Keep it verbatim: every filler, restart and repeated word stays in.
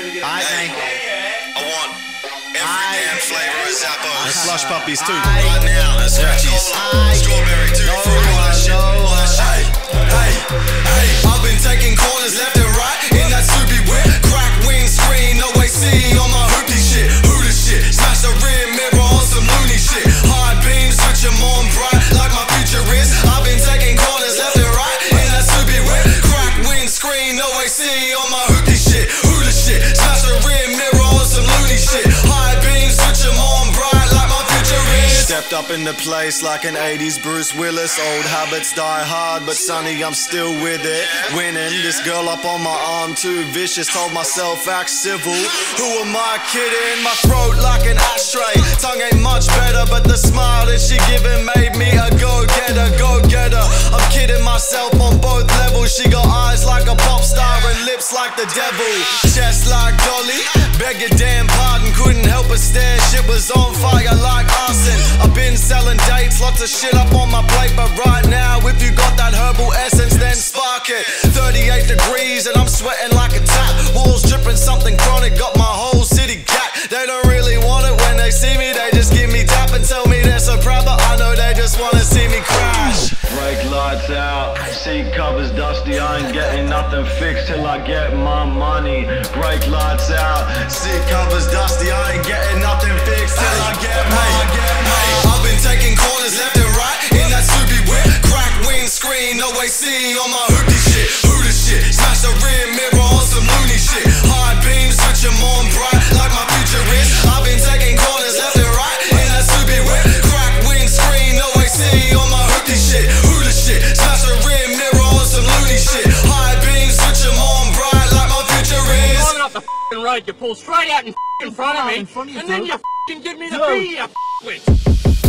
Alright, mate. I want every damn flavor of Zappos. And slush puppies too. Right now, and scratchies. Strawberry, tutti frutti, all that shit. All that shit. Hey, hey, I've been taking corners left and right in that Subie Whip. Crack windscreen, no A C on my hoopty shit. Who the shit? Smash the rear mirror on some loony shit. High beams, switch them on bright like my future is. I've been taking corners left and right in that Subie Whip. Crack windscreen, no A C on my hoopty shit. Who the shit? Smash the rear mirror on some loony shit. High beams, switch them on bright like my future is. Stepped up in the place like an eighties Bruce Willis. Old habits die hard, but sonny, I'm still with it. Winning, this girl up on my arm too vicious. Told myself act civil. Who am I kidding? My throat like an ashtray. Tongue ain't much better, but the smile that she giving made me a go-getter, go-getter. I'm kidding myself on both levels. She got eyes like a pop star and lips like the devil. Chest like Dolly, beg your damn pardon. Couldn't help but stare, shit was on fire like arson. I've been selling dates, lots of shit up on my plate, but right now, if you got that herbal essence, then spark it. thirty-eight degrees and I'm sweating like a tap. Walls dripping something chronic, got my whole city gacked. They don't really want it when they see me, they just give me tap and tell me they're so proud, but I know they just wanna see me crash. Brake lights out, seat covers dusty, I ain't getting nothing fixed till I get my money. Brake lights out, Seat covers dusty, I ain't getting nothing fixed till I get mine. I've been taking corners left and right in that Subie Whip. Crack windscreen, no A C on my hoopty shit. Who the shit? Smash the rear mirror on some loony shit. High beams, switch them on bright like my future is. I've been taking corners left and right in that Subie Whip. Crack windscreen, no A C on my hoopty shit. Who the shit? Smash the rear mirror on some loony shit. High beams, switch them on bright like my future is. Going up the f***ing road, you pull straight out in, in front of me, and then you f***ing give me the B, you f***wit.